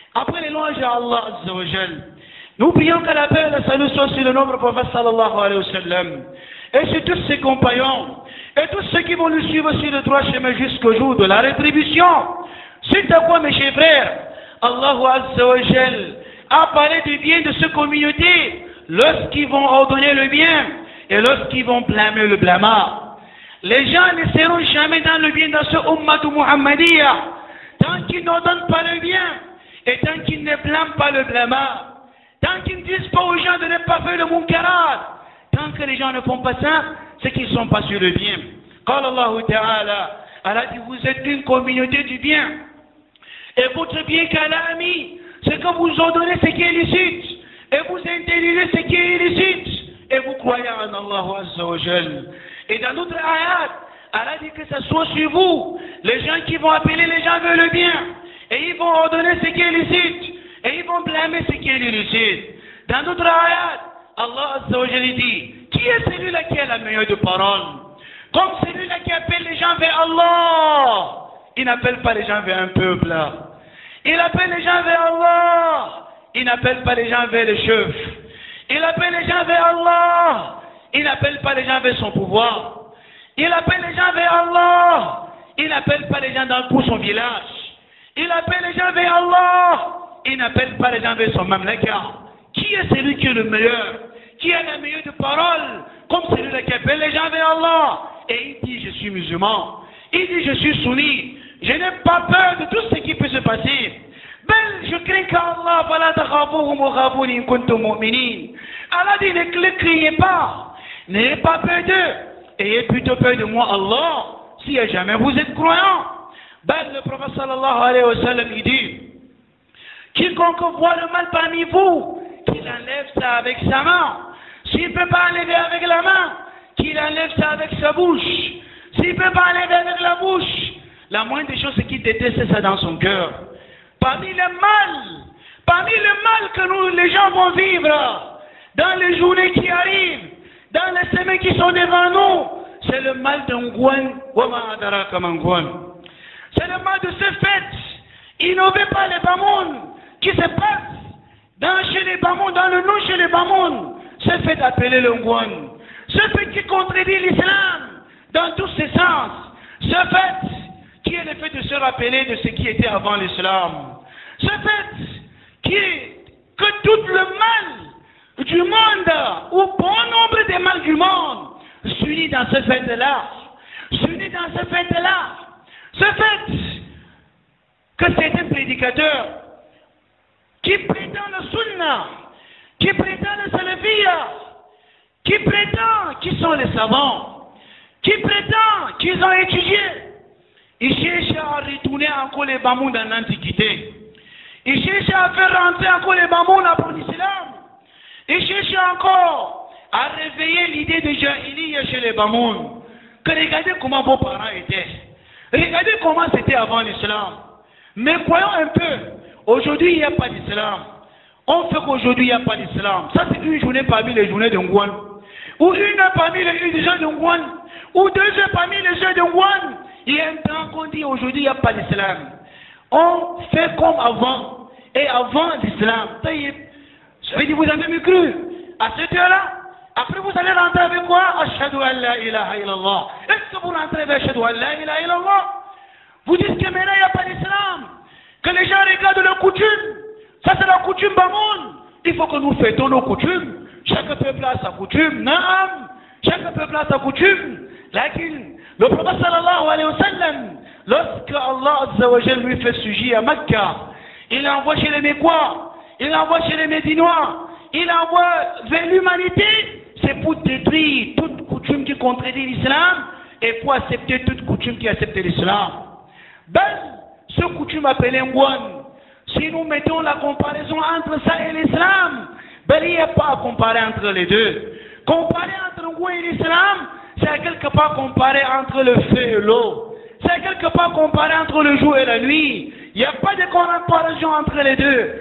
Après les louanges à Allah Azza wa Jal, nous prions que la paix et la salut soient sur le nombre prophète sallallahu alayhi wa sallam, et sur tous ses compagnons, et tous ceux qui vont nous suivre sur le droit chemin jusqu'au jour de la rétribution. C'est à quoi, mes chers frères, Allah Azza wa Jal a parlé du bien de cette communauté lorsqu'ils vont ordonner le bien et lorsqu'ils vont blâmer le blâmard. Les gens ne seront jamais dans le bien dans ce Ummah Muhammadiyya tant qu'ils n'ordonnent pas le bien et tant qu'ils ne blâment pas le blâmard, tant qu'ils ne disent pas aux gens de ne pas faire le munkarat. Tant que les gens ne font pas ça, c'est qu'ils ne sont pas sur le bien. Quand Allah Ta'ala, Allah dit, vous êtes une communauté du bien. Et votre bien qu'Allah a mis, c'est que vous ordonnez ce qui est licite. Et vous intelligez ce qui est illicite. Et vous croyez en Allah Azza wa Jal. Et dans notre ayat, Allah dit que ça soit sur vous, les gens qui vont appeler les gens vers le bien. Et ils vont ordonner ce qui est licite. Et ils vont blâmer ce qui est illicite. Dans notre ayat, Allah Azza wa Jal dit, qui est celui-là qui a la meilleure de parole? Comme celui-là qui appelle les gens vers Allah. Il n'appelle pas les gens vers un peuple. Il appelle les gens vers Allah. Il n'appelle pas les gens vers les chefs. Il appelle les gens vers Allah. Il n'appelle pas les gens vers son pouvoir. Il appelle les gens vers Allah. Il n'appelle pas les gens dans tout son village. Il appelle les gens vers Allah. Il n'appelle pas les gens vers son mamlaka. Qui est celui qui est le meilleur? Qui a la meilleure de parole? Comme celui-là qui appelle les gens vers Allah. Et il dit, je suis musulman. Il dit, je suis sunni. Je n'ai pas peur de tout ce qui peut se passer. Je crains qu'Allah, Allah dit, ne criez pas. N'ayez pas peur d'eux. Ayez plutôt peur de moi, Allah, si jamais vous êtes croyants. Le prophète sallallahu alayhi wa sallam, il dit, quiconque voit le mal parmi vous, qu'il enlève ça avec sa main. S'il ne peut pas enlever avec la main, qu'il enlève ça avec sa bouche. S'il ne peut pas enlever avec la bouche, la moindre des choses, c'est qu'il déteste ça dans son cœur. Parmi le mal que nous, les gens vont vivre, dans les journées qui arrivent, dans les semaines qui sont devant nous, c'est le mal d'un Ngouan. C'est le mal de ces fêtes. Innovez pas les Bamoun qui se passent chez les Bamoun, dans le nom chez les Bamoun. Ce fait appelé le Ngouan. Ce fait qui contredit l'islam dans tous ses sens. Ce fait qui est le fait de se rappeler de ce qui était avant l'islam. Ce fait qui est que tout le mal du monde, ou bon nombre des mal du monde, s'unit dans ce fait-là. S'unit dans ce fait-là. Ce fait que c'est un prédicateur qui prétend le sunnah, qui prétend le salafiyya, qui prétend qu'ils sont les savants, qui prétend qu'ils ont étudié. Ils cherchent à retourner encore les Bamoun dans l'Antiquité. Ils cherchent à faire rentrer encore les Bamoun pour l'islam. Ils cherchent encore à réveiller l'idée de Jahiliya chez les Bamoun. Que regardez comment vos parents étaient. Regardez comment c'était avant l'islam. Mais croyons un peu, aujourd'hui il n'y a pas d'islam. On fait qu'aujourd'hui il n'y a pas d'islam. Ça c'est une journée parmi les journées de Ngouan. Ou une parmi les jeux de Ngouan. Ou 2 heures parmi les jeux de Ngouan. Il y a un temps qu'on dit aujourd'hui il n'y a pas d'islam. On fait comme avant. Et avant l'islam. Je veux dire, vous avez mieux cru. À cette heure-là, après vous allez rentrer avec quoi? Ashhadu an la ilaha illallah. Est-ce que vous rentrez avec Ashhadu an la ilaha illallah? Vous dites que maintenant il n'y a pas d'islam. Que les gens regardent leurs coutumes. Ça c'est la coutume Bamoun. Il faut que nous fêtons nos coutumes. Chaque peuple a sa coutume. Naam. Chaque peuple a sa coutume. Lakin, le prophète sallallahu alayhi wa sallam, lorsque Allah Azza wa Jal lui fait sujet à Mecca, il envoie chez les Mécois, il envoie chez les Médinois, il envoie vers l'humanité, c'est pour détruire toute coutume qui contredit l'islam et pour accepter toute coutume qui accepte l'islam. Ce coutume appelé Ngouan, si nous mettons la comparaison entre ça et l'islam, il n'y a pas à comparer entre les deux. Comparer entre Ngouan et l'islam, c'est quelque part comparer entre le feu et l'eau. C'est quelque part comparer entre le jour et la nuit. Il n'y a pas de comparaison entre les deux.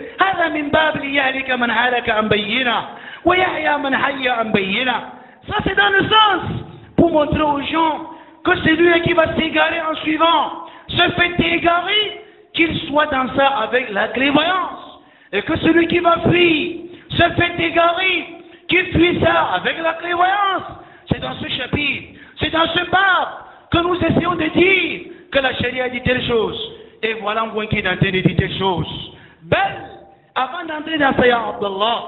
Ça c'est dans le sens pour montrer aux gens que c'est lui qui va s'égarer en suivant se fait égarer, qu'il soit dans ça avec la clairvoyance. Et que celui qui va fuir se fait égarer, qu'il fuit ça avec la clairvoyance. C'est dans ce chapitre, c'est dans ce bab que nous essayons de dire que la charia dit telle chose. Et voilà un qui est en train de dire telle chose. Belle, avant d'entrer dans ça, ya Abdallah,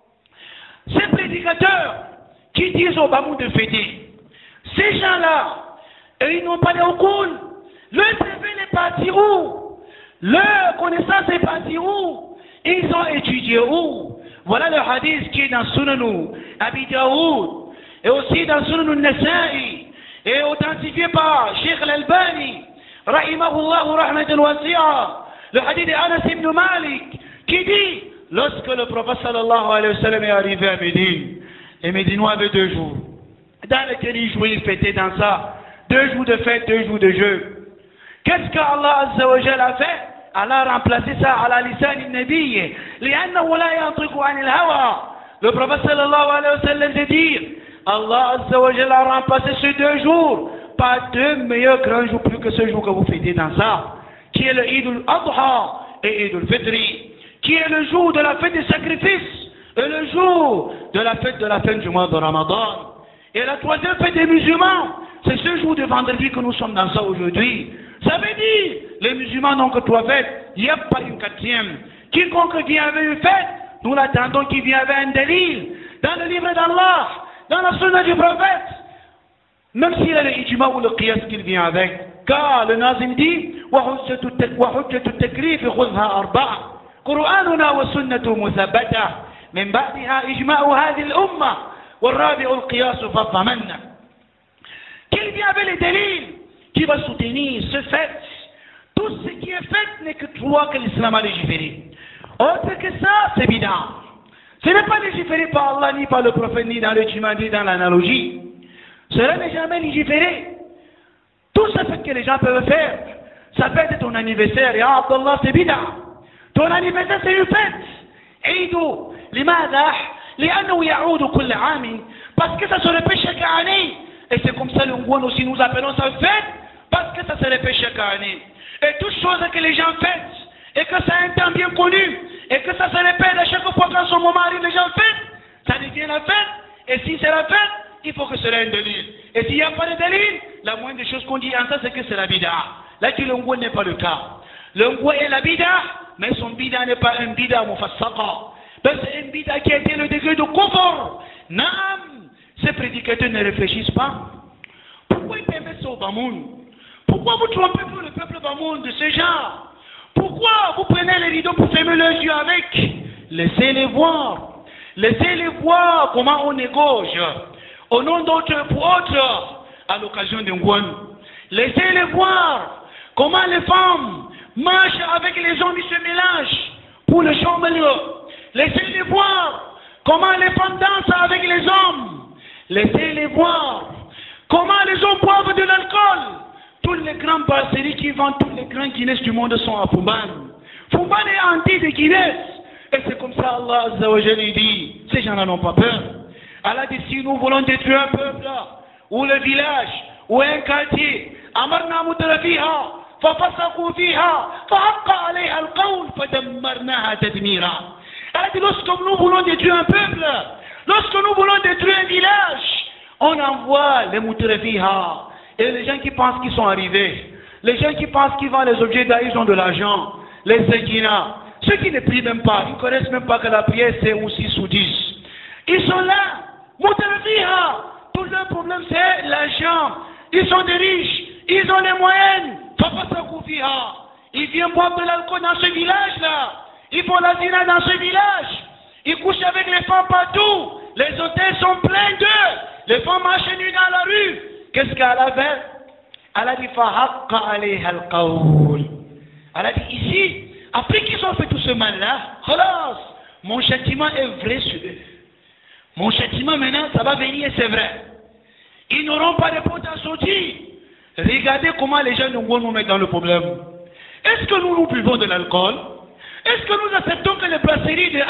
ces prédicateurs qui disent au Bamoun de fêter, ces gens-là, ils n'ont pas de cool, leur cerveau est parti où? Leur connaissance est partie où? Ils ont étudié où? Voilà le hadith qui est dans Sunan Abi Daoud et aussi dans Sunan Nasa'i et authentifié par Sheikh Al-Albani, rahimahullah rahmatan wasi'a, le hadith d'Anas ibn Malik qui dit, lorsque le prophète sallallahu alayhi wa sallam est arrivé à Médine, les Médinois avaient 2 jours dans lesquels ils jouaient, ils fêtaient dans ça, 2 jours de fête, 2 jours de jeu. Qu'est-ce qu'Allah Azza wa Jalla a fait? Allah a remplacé ça à la lisan al-Nabi. لأنه لا ينطق عن الهوى. Le prophète sallallahu alayhi wa sallam de dire, Allah Azza wa Jalla a remplacé ces 2 jours par 2 meilleurs grands jours plus que ce jour que vous fêtez dans ça, qui est le Eid al-Adha et Eid al-Fitri, qui est le jour de la fête des sacrifices et le jour de la fête de la fin du mois de Ramadan. Et la 3e fête des musulmans, c'est ce jour de vendredi que nous sommes dans ça aujourd'hui. Ça veut dire, les musulmans n'ont que 3 fêtes, il n'y a pas une 4e. Quiconque vient avec une fête, nous l'attendons qu'il vienne avec un délit. Dans le livre d'Allah, dans la sunna du prophète, même s'il a le ijma ou le qiyas qu'il vient avec. Car le nazim dit, وَحُجَّةُ التَّكْلِيفِ خُذْهَا أَرْبَعَ قُرْآنُنَا وَسُنَّةُ مُثَبَّتَةٌ من بعدها إجماع هذه الأمة والرابع القياس فالضمن. Qu'il vient avec les délits qui va soutenir ce fait. Tout ce qui est fait n'est que 3 que l'islam a légiféré. Autre que ça, c'est bid'a. Ce n'est pas légiféré par Allah, ni par le prophète, ni dans le djihad, ni dans l'analogie. Cela n'est jamais légiféré. Tout ce fait que les gens peuvent faire, ça peut être ton anniversaire. Et Abdallah, c'est bid'a. Ton anniversaire, c'est une fête. Eidou, لماذا؟ لأنه يعود كل عام. Parce que ça se répète chaque année. Et c'est comme ça le Ngouan aussi nous appelons ça fête, parce que ça se répète chaque année. Et toutes choses que les gens fêtent, et que ça a un temps bien connu, et que ça se répète à chaque fois quand son moment arrive, les gens fêtent, ça devient la fête. Et si c'est la fête, il faut que ce soit un délit. Et s'il n'y a pas de délit, la moindre des choses qu'on dit en ça, c'est que c'est la bida. Là, le Ngouan n'est pas le cas. Le Ngouan est la bida, mais son bida n'est pas un bida mufassaqa. C'est un bida qui a été le degré de confort. Naam, ces prédicateurs ne réfléchissent pas. Pourquoi ils permettent ça au Bamoun? Pourquoi vous trompez pour le peuple Bamoun de ce genre? Pourquoi vous prenez les rideaux pour fermer leurs yeux avec? Laissez-les voir. Laissez-les voir comment on négocier au nom d'autres pour autres à l'occasion d'un Ngouan. Laissez-les voir comment les femmes marchent avec les hommes, ils se mélangent pour le champ milieu. Laissez-les voir comment les femmes dansent avec les hommes. Laissez-les voir comment les hommes boivent de l'alcool. Tous les grands brasseries qui vendent tous les grands Guinness du monde sont à Fumban. Fumban est anti de Guinness. Et c'est comme ça Allah Azza wa Jalla dit, ces gens-là n'ont pas peur. Allah dit, si nous voulons détruire un peuple, ou le village, ou un quartier, amarna mutrafiha, fafasaqu fiha, fahaqqa alayha al-qawl, fadammarnaha tadmira. Allah dit, lorsque nous voulons détruire un peuple, lorsque nous voulons détruire un village, on envoie les mutrafiha. Et les gens qui pensent qu'ils sont arrivés, les gens qui pensent qu'ils vendent les objets d'art, ils ont de l'argent, les séquina, ceux qui ne prient même pas, ils ne connaissent même pas que la prière c'est ou 6 ou 10. Ils sont là, mutrafiha. Tout leur problème c'est l'argent. Ils sont des riches, ils ont les moyens. Ils viennent boire de l'alcool dans ce village-là. Ils font la zina dans ce village. Ils couchent avec les femmes partout. Les hôtels sont pleins d'eux. Les femmes marchent nues dans la rue. Qu'est-ce qu'elle a fait? Elle a dit fahaqqa alayha al-qawl. Elle a dit ici, après qu'ils ont fait tout ce mal-là, khalas, mon châtiment est vrai sur eux. Mon châtiment maintenant, ça va venir, c'est vrai. Ils n'auront pas de porte à sortir. Regardez comment les gens nous mettent dans le problème. Est-ce que nous buvons de l'alcool? Est-ce que nous acceptons que les brasseries de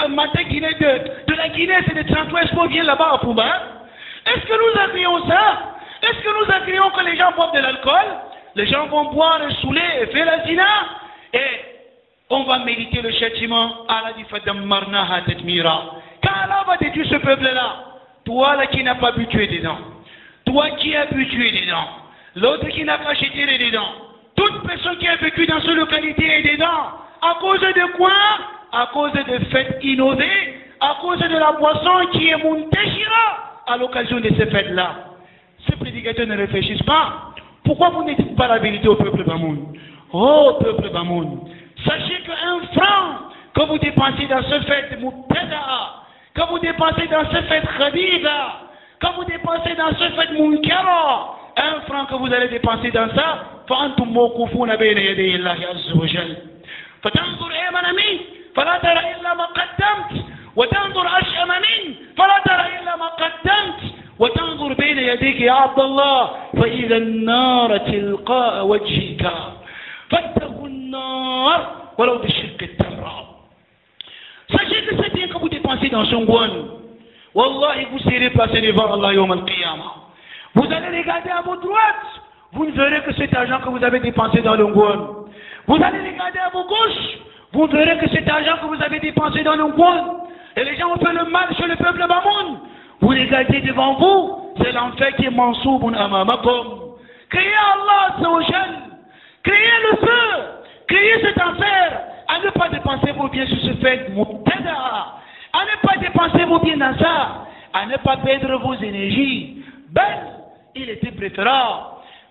la Guinée et de 33 Expo viennent là-bas à Fumban? Est-ce que nous agréons ça? Est-ce que nous agréons que les gens boivent de l'alcool? Les gens vont boire et saouler et faire la zina? Et on va méditer le châtiment. Allah dit Fadammarnaha tatmira. Quand Allah va détruire ce peuple-là, toi là qui n'as pas bu, tu es dedans. Toi qui as bu, tu es dedans. L'autre qui n'a pas acheté, il est dedans. Toute personne qui a vécu dans cette localité est dedans. À cause de quoi? À cause de fêtes innovées, à cause de la boisson qui est monteshira à l'occasion de ces fêtes-là. Ces prédicateurs ne réfléchissent pas. Pourquoi vous ne dites pas la vérité au peuple Bamoun? Oh peuple Bamoun, sachez qu'un franc que vous dépensez dans ce fête Mubtada'a, que vous dépensez dans ce fête Khadida, que vous dépensez dans ce fête Munkara, un franc que vous allez dépenser dans ça, فأنتم موقوفون بين يدي الله عز وجل. فتنظر أيمن منه فلا ترى إلا ما قدمت، وتنظر أشأم منه فلا ترى إلا ما قدمت، وتنظر بين يديك يا عبد الله فإذا النار تلقاء وجهك فاتقوا النار ولو بشق التمرة. Sachez que c'est bien que vous dépensez dans son goût. Wallahi, vous serez placé devant Allah Yawm al-Qiyamah. Vous allez regarder à votre droite, vous ne verrez que cet argent que vous avez dépensé dans le goût. Vous allez regarder à vos gauches, vous verrez que cet argent que vous avez dépensé dans le goût. Et les gens ont fait le mal sur le peuple Bamoun. Vous regardez devant vous, c'est l'enfer qui est mansouboun amamakum. Créez Allah Azzawajal, créez le feu, créez cet enfer, à ne pas dépenser vos biens sur ce fait Mubtada'a, à ne pas dépenser vos biens dans ça, à ne pas perdre vos énergies. Il était préférable.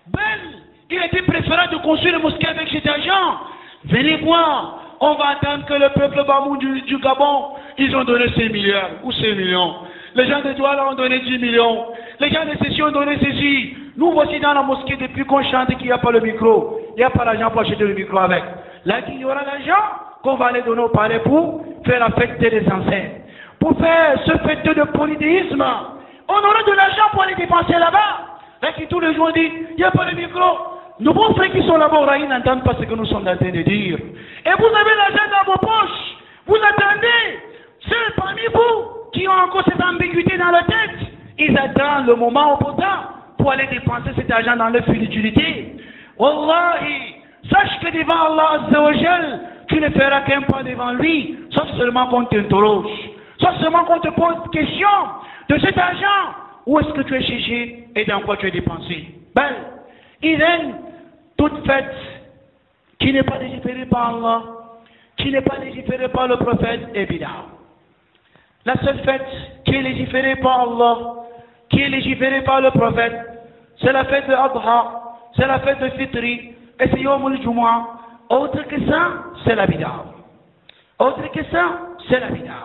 Il était préférable de construire une mosquée avec cet argent. Venez voir, on va attendre que le peuple Bamoun du Gabon, ils ont donné 5 milliards ou 5 millions. Les gens de Douala ont donné 10 millions. Les gens de Ceci ont donné ceci. Nous voici dans la mosquée depuis qu'on chante qu'il n'y a pas le micro. Il n'y a pas l'argent pour acheter le micro avec. Là, il y aura l'argent qu'on va aller donner au palais pour faire la fête des ancêtres. Pour faire ce fête de polythéisme. On aura de l'argent pour aller dépenser là-bas. Là, qui tous les jours dit, il n'y a pas le micro. Nos bons frères qui sont là-bas, ils n'entendent pas ce que nous sommes en train de dire. Et vous avez l'argent dans vos poches. Vous attendez. Ceux parmi vous qui ont encore cette ambiguïté dans la tête, ils attendent le moment opportun pour aller dépenser cet argent dans leur futilité. Wallahi, sache que devant Allah Azzawajal, tu ne feras qu'un pas devant lui, sauf seulement qu'on t'interroge, sauf seulement qu'on te pose question de cet argent. Où est-ce que tu es cherché et dans quoi tu es dépensé? Il aime toute fête qui n'est pas légiférée par Allah, qui n'est pas légiférée par le prophète et bid'a. La seule fête qui est légiférée par Allah, qui est légiférée par le prophète, c'est la fête de Adha, c'est la fête de Fitri, et c'est Yawm al-Jumu'ah. Autre que ça, c'est la bid'a. Autre que ça, c'est la bid'a.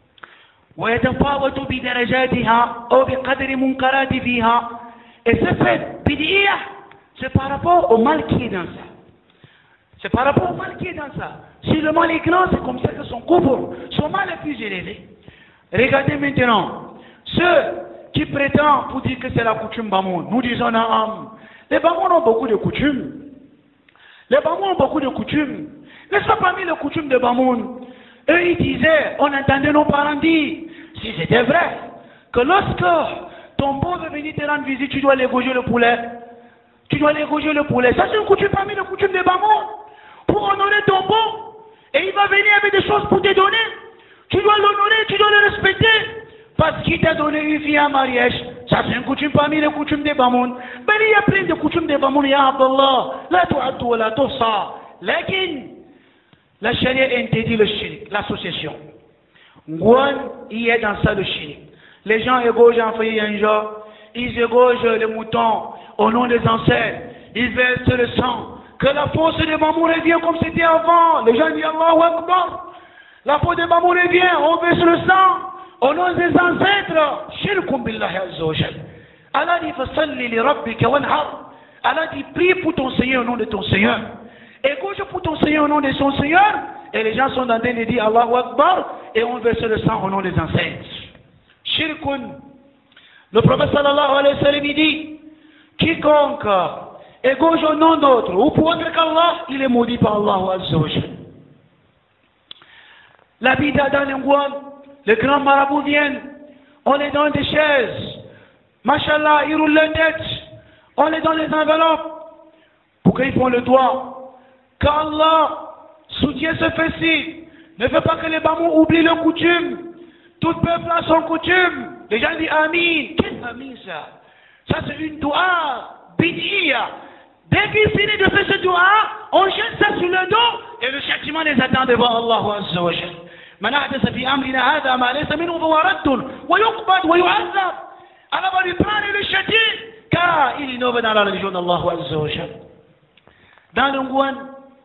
ويتفاوت بدرجاتها أو بقدر منكرات فيها. Et cette fête bid'iyah, c'est par rapport au mal qui est dans ça. C'est par rapport au mal qui est dans ça. Si le mal est grand, c'est comme ça que son mal est plus élevé. Regardez maintenant, ceux qui prétendent pour dire que c'est la coutume Bamoun, nous disons non, les Bamoun ont beaucoup de coutumes. Les Bamoun ont beaucoup de coutumes. N'est-ce pas parmi les coutumes de Bamoun? Eux, ils disaient, on entendait nos parents dire, si c'était vrai, que lorsque ton beau veut venir te rendre visite, tu dois l'égorger le poulet. Tu dois l'égorger le poulet. Ça, c'est une coutume parmi les coutumes des Bamoun. Pour honorer ton beau, et il va venir avec des choses pour te donner. Tu dois l'honorer, tu dois le respecter. Parce qu'il t'a donné une fille en mariage. Ça, c'est une coutume parmi les coutumes des Bamoun. Mais il y a plein de coutumes des Bamoun, ya Abdallah. La tu'addu wa la tuhsa. Lakin, la charia interdit le shirk, l'association. Ngouan, il y a dans ça le shirk. Les gens égorgent en feuille un jour, ils égorgent les moutons au nom des ancêtres, ils versent le sang. Que la force de Bamoun revient comme c'était avant. Les gens disent Allahu Akbar. La force de Bamoun revient, on verse le sang au nom des ancêtres. Shirkum billahi azza wa jal. Allah dit fasalli li rabbika wanhar. Allah dit prie pour ton Seigneur au nom de ton Seigneur. Égorge pour ton Seigneur au nom de son Seigneur. Et les gens sont en train de dire Allahu Akbar et on verse le sang au nom des ancêtres. Shirkun. Le prophète sallallahu alayhi wa sallam dit quiconque égorge au nom d'autre ou pour autre qu'Allah, il est maudit par Allah azza wa jal. La bid'a dans l'Ingouane, les grands marabouts viennent, on les donne des chaises, mashallah, ils roulent la tête, on les donne les enveloppes, pour qu'ils font le doigt. Qu'Allah soutiens ce fessier. Ne fais pas que les Bamoun oublient leurs coutumes. Tout peuple a son coutume. Les gens disent Amin. Qu'est-ce Amin ça? Ça c'est une doua bid'iyya. Dès qu'ils finissent de faire ce doua, on jette ça sur le dos et le châtiment les attend devant Allah Azza wa Jalla. Man ahdatha fi amrina hadha ma laysa minhu fa huwa raddun wa yuqbad wa yu'azzab. Allah va lui prendre et le châtier car il innove dans la religion d'Allah Azza wa Jalla. Dans le Ngouane,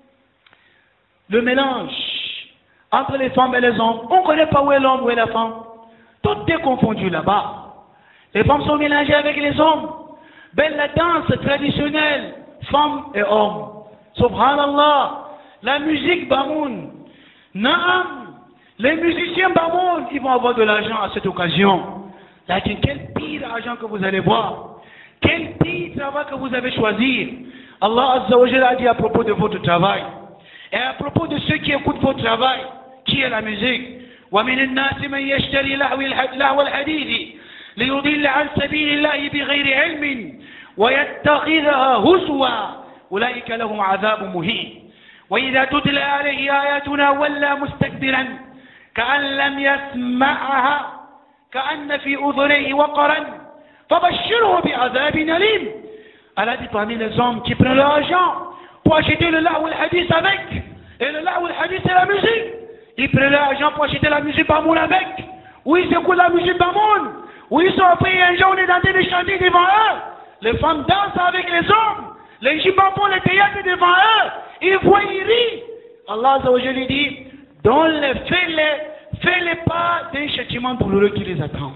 le mélange entre les femmes et les hommes, on ne connaît pas où est l'homme, où est la femme. Tout est confondu là-bas. Les femmes sont mélangées avec les hommes. Ben, la danse traditionnelle, femmes et hommes. Subhanallah. La musique Bamoun. Naam. Les musiciens Bamoun, ils vont avoir de l'argent à cette occasion. Là, quel pire argent que vous allez voir. Quel pire travail que vous avez choisi. Allah Azza wa Jalla a dit à propos de votre travail. Et à propos de ceux qui écoutent votre travail, qui est la musique. وَمِنَ النَّاسِ مَنْ يَشْتَرِي لَهْوَ الْحَدِيثِ لِيُضِلَّ عَنْ سَبِيلِ اللَّهِ بِغَيْرِ عِلْمٍ وَيَتَّخِذَهَا هُزُوًا أُولَئِكَ لَهُمْ عَذَابٌ مُهِينٌ وَإِذَا تُتْلَى عَلَيْهِ آيَاتُنَا وَلَّى مُسْتَكْبِرًا كَأَنْ لَمْ يَسْمَعْهَا كَأَنَّ فِي أُذُنَيْهِ وَقْرًا فَبَشِّرْهُ بِعَذَابٍ أَلِيمٍ. Elle a dit parmi les hommes qui prennent leur argent pour acheter le lahw al-hadith avec. Et le lahw al-hadith c'est la musique. Ils prennent leur argent pour acheter la musique Bamoun avec. Ou ils écoutent la musique Bamoun. Ou ils sont après un jour on est dans des chantiers devant eux. Les femmes dansent avec les hommes. Les jimbapons, les théâtres devant eux. Ils voient, ils rient. Allah Azza wa Jalla dit, donne-les, fais-les pas d'un châtiment douloureux qui les attend.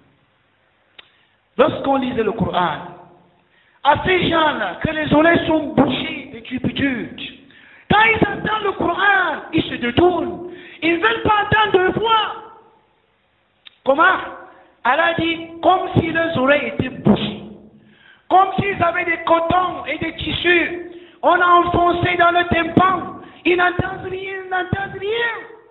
Lorsqu'on lisait le Coran, à ces gens-là, que les oreilles sont bouchées de turpitude, quand ils entendent le Coran, ils se détournent. Ils ne veulent pas entendre deux fois. Comment? Allah dit, comme si leurs oreilles étaient bouchées. Comme s'ils avaient des cotons et des tissus. On a enfoncé dans le tympan. Ils n'entendent rien, ils n'entendent rien.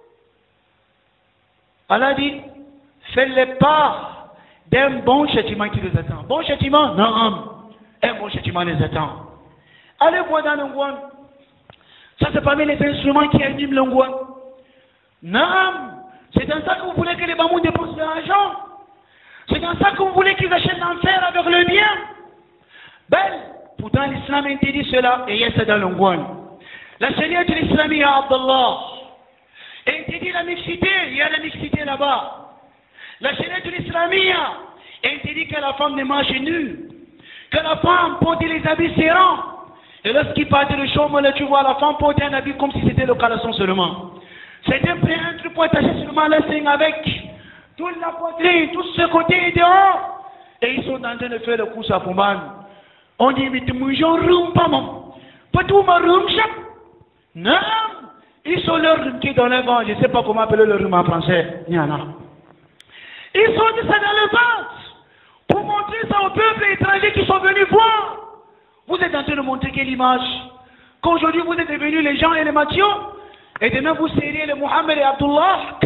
Allah dit, fais-les pas d'un bon châtiment qui les attend. Bon châtiment? Non. Un bon châtiment les attend. Allez voir dans le Ngouane. Ça c'est parmi les instruments qui animent le Ngouane. Non. C'est dans ça que vous voulez que les Bamoun dépensent de l'argent. C'est dans ça que vous voulez qu'ils achètent l'enfer avec le bien. Belle. Pourtant l'islam interdit cela et il y a ça dans le Ngouane. La charia de l'islamia Abdallah interdit la mixité. Il y a la mixité là-bas. La charia de l'islamia interdit que la femme ne mange nue. Que la femme porte les habits serrants. Et lorsqu'il partait de chambre, tu vois la femme porter un habit comme si c'était le caleçon seulement. C'est un préintre pour attacher seulement le sein avec toute la poitrine, tout ce côté et dehors. Et ils sont en train de faire le coup à Fouman. On dit, mais tu me joues rum, pas mon. Pas tout ma rum, chap. Non. Ils sont leur rum qui est dans le vent. Je ne sais pas comment appeler le rum en français. Ils sont de ça dans le ventre. Pour montrer ça aux peuples étrangers qui sont venus voir. Vous êtes en train de montrer quelle image? Qu'aujourd'hui vous êtes devenus les gens et les Mathieu, et demain vous serez les Mohamed et Abdullah.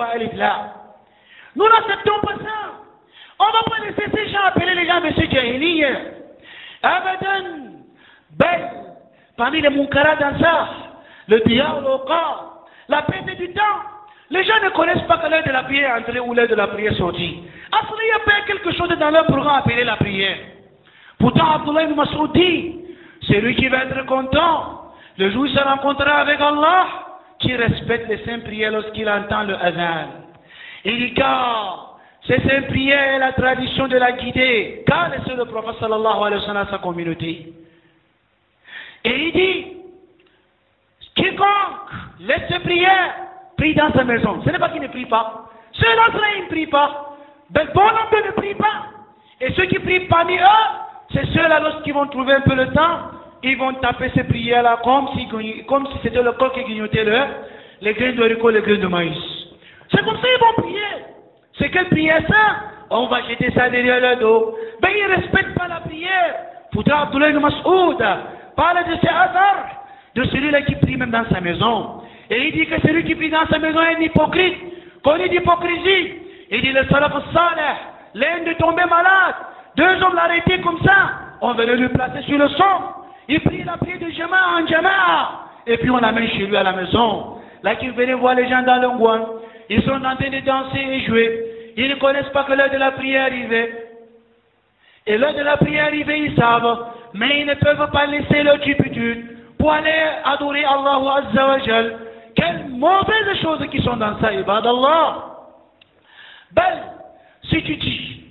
Nous n'acceptons pas ça. On ne va pas laisser ces gens appeler les gens Monsieur Jahiliya. Abadan. Belle. Parmi les Munkara dans ça, le diable au corps, la perte du temps. Les gens ne connaissent pas que l'heure de la prière est entrée ou l'heure de la prière est sortie. Après, il y a pas quelque chose dans leur programme appelé la prière. Pourtant, Abdullah ibn Mas'ud dit, c'est lui qui va être content. Le jour où il se rencontrera avec Allah, qui respecte les saintes prières lorsqu'il entend le azan. Il dit, car ces saintes prières est la tradition de la guidée. Car c'est le prophète sallallahu alayhi wa sallam à sa communauté. Et il dit, quiconque laisse ses prières, prie dans sa maison. Ce n'est pas qu'il ne prie pas. Ceux-là, ils ne prient pas. Ben, bon nombre ne prient pas. Et ceux qui prient parmi eux, c'est ceux-là, lorsqu'ils vont trouver un peu le temps, ils vont taper ces prières-là comme si c'était le corps qui grignotait les grains d'orico, les grains de maïs. C'est comme ça qu'ils vont prier. C'est quelle prière ça? On va jeter ça derrière leur dos. Ben, ils ne respectent pas la prière. Pourtant, Abdullah ibn Mas'ud parle de ces hasards, de celui-là qui prie même dans sa maison. Et il dit que celui qui prie dans sa maison est un hypocrite. Qu'on est d'hypocrisie. Il dit le salaf salih, l'un de tomber malade. Deux hommes l'arrêtaient comme ça. On venait le placer sur le sol. Il prie la prière de Jama'a en Jama'a. et puis on l'amène chez lui à la maison. Là qu'il venait voir les gens dans le Ngouan, ils sont en train de danser et jouer. Ils ne connaissent pas que l'heure de la prière arrivait. Et l'heure de la prière arrivée, ils savent, mais ils ne peuvent pas laisser leur turpitude pour aller adorer Allah Azza wa Jal. Quelles mauvaises choses qui sont dans ça, ibadallah. Ben, si tu dis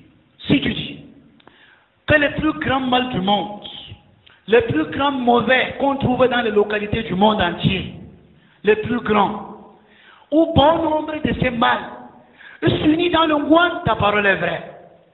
que le plus grand mal du monde, le plus grand mauvais qu'on trouve dans les localités du monde entier, le plus grand, ou bon nombre de ces mal, s'unit dans le Ngouan, ta parole est vraie.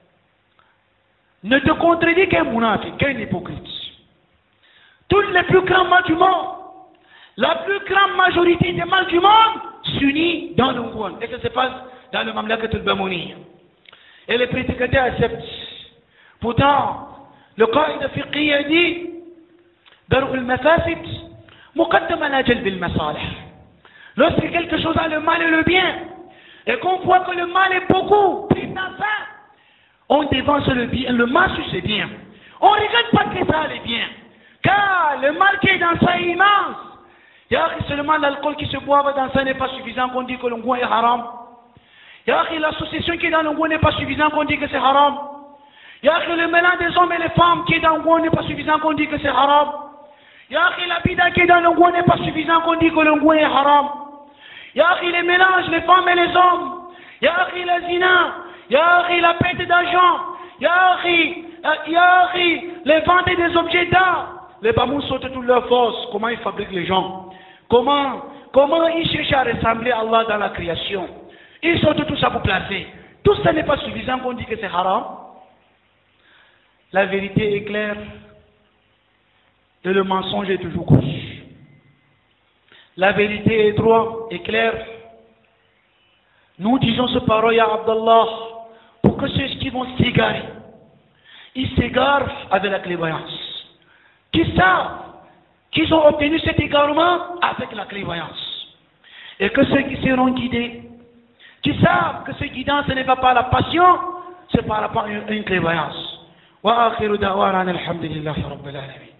Ne te contredis qu'un mounafik, qu'un hypocrite. Tous les plus grands mal du monde, la plus grande majorité des mal du monde s'unit dans le Ngouan. Et ça se passe dans le Mamlakat al-Bamouni. Et les prédicateurs acceptent. Pourtant, le Qaïd fiqhi a dit Dar'u al-mafasid muqaddam ala jalb al-masalih. Lorsque quelque chose a le mal et le bien, et qu'on voit que le mal est beaucoup plus dans ça, on dévance le bien, le mal sur ses biens. On ne regarde pas que ça les biens. Car le mal qui est dans ça est immense. Il y a seulement l'alcool qui se boit dans ça n'est pas suffisant qu'on dit que le Ngouan est haram. Il y a l'association qui est dans le Ngouan n'est pas suffisant qu'on dit que c'est haram. Il y a le mélange des hommes et les femmes qui est dans le Ngouan n'est pas suffisant qu'on dit que c'est haram. Il y a la bida qui est dans le Ngouan n'est pas suffisant qu'on dit que le Ngouan est haram. Il y a les mélanges, les femmes et les hommes. Il y a la zina. Il y a la perte d'argent. Il y a les ventes des objets d'art. Les Bamoun sortent toutes leurs forces. Comment ils fabriquent les gens? Comment ils cherchent à ressembler à Allah dans la création? Ils sortent tout ça pour placer. Tout ça n'est pas suffisant qu'on dit que c'est haram. La vérité est claire et le mensonge est toujours gauche. La vérité est droite et claire. Nous disons ce parole, ya Abdallah, pour que ceux qui vont s'égarer, ils s'égarent avec la clairvoyance. Qui savent qu'ils ont obtenu cet égarement avec la clairvoyance. Et que ceux qui seront guidés, qui savent que ce guidance ce n'est pas par la passion, c'est par rapport à une clairvoyance. Wa akhiru da'wana alhamdulillahi rabbil alamin.